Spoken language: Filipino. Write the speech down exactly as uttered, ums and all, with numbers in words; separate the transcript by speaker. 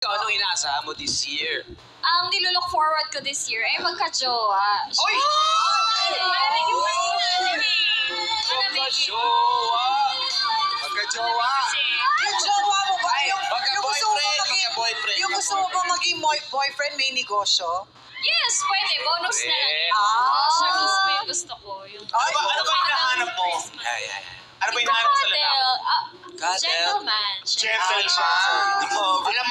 Speaker 1: Anong inaasahan mo this year?
Speaker 2: Ang nilulook forward ko this year ay magka-jowa.
Speaker 1: Oy! Magka-jowa! Magka-jowa!
Speaker 3: Yung jowa mo ba?
Speaker 1: Ay,
Speaker 3: Yung, yung gusto mo ba
Speaker 1: magka-boyfriend,
Speaker 3: maging,
Speaker 1: magka-boyfriend.
Speaker 3: yung gusto mo ba maging mo- boyfriend, may negosyo?
Speaker 2: Yes, pwede. Bonus na lang.
Speaker 1: Eh.
Speaker 2: Ah, siya mismo yung gusto ko. Yung
Speaker 1: Ano ba, ano ba yung hinahanap mo? Ay, ay, ay. Ano ba yung hinahanap mo sa lalaki?
Speaker 2: Cuddle. Ah,
Speaker 1: Cuddle.
Speaker 2: Gentleman.
Speaker 1: Gentleman. Alam